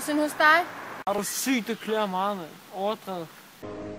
nogensinde hos dig? Er du syg, det klør meget, mand. Overdrevet.